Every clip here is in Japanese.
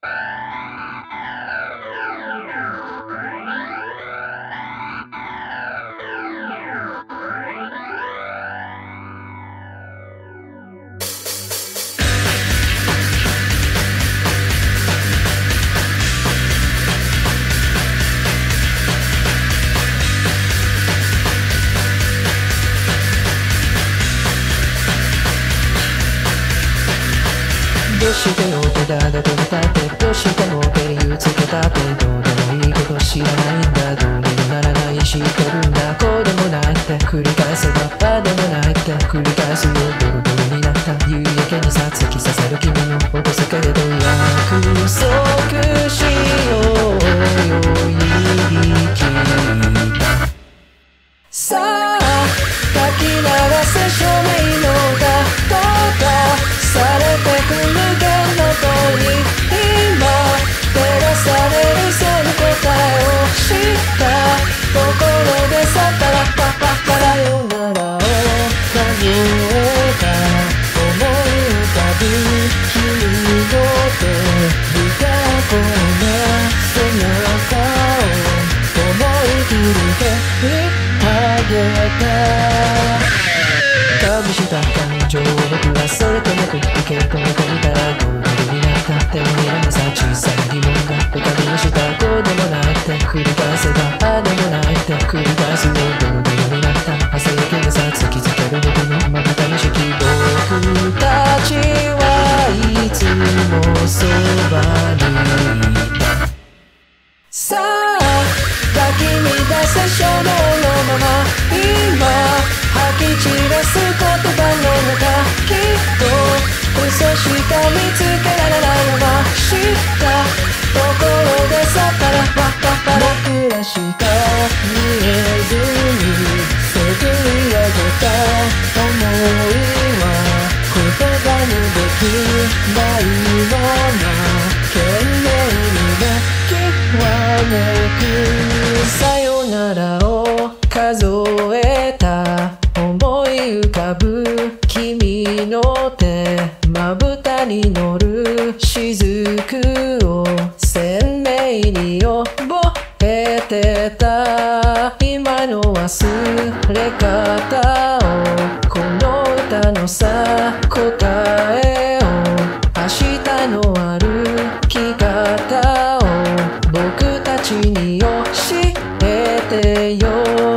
どうしてお手だだと歌ってどうしても手につけたってどうでもいいこと知らないんだどうにもならない知ってるんだこうでもないって繰り返せばああでもないって繰り返すよボロボロになった夕焼けにさ突き刺さる君の音さけれど約束しようよ言い切ったさあかき鳴らせ証明の歌とかされてくる弦の塔に今照らされるその答えを知ったところでさパラパパパラよならを数えた思い浮かぶ君の手深こな背中を思い切り蹴り上げたかぶした感情を僕はそれとなく受け止めてみたらゴールドになった手をにらめさ小さな疑問が浮かびましたこうでもないって繰り返せばああでもないって繰り返すよドロドロになった朝焼けがさ突きつける僕のまぶたにしき僕たちはいつもそばにいたさあかき乱せ衝動のまま今吐き散らす言葉の中きっと嘘しか見つけられないまま知ったところでさパラパパパラ僕らしか見えずにせぐり上げた想いは言葉にできないまま懸命に抱きわめくさよならを数えた思い浮かぶ君の手まぶたに乗る雫を鮮明に覚えてた今の忘れ方をこの歌のさ答えを明日の歩き方を僕たちに教えてよ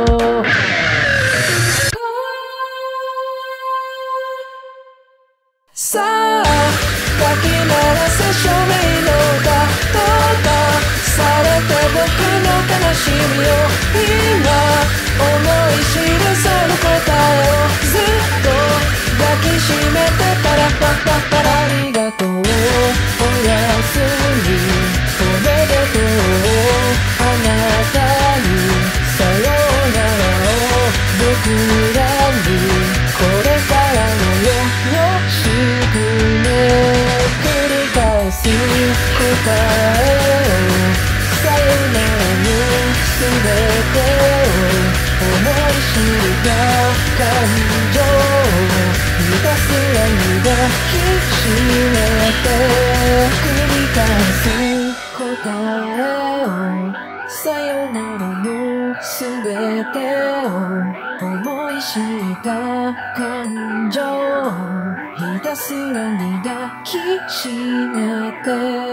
さあかき鳴らせ証明の歌とかされて僕の悲しみを今思い知るその答えをずっと抱きしめてパラパパパラありがとうおやすみおめでとうあなたにさよならを僕らにこれからのよろしくね繰り返す答えをさよならのすべてを思い知った感情をひたすらに抱きしめて繰り返す答えをさよならのすべてを思い知った感情をひたすらに抱きしめて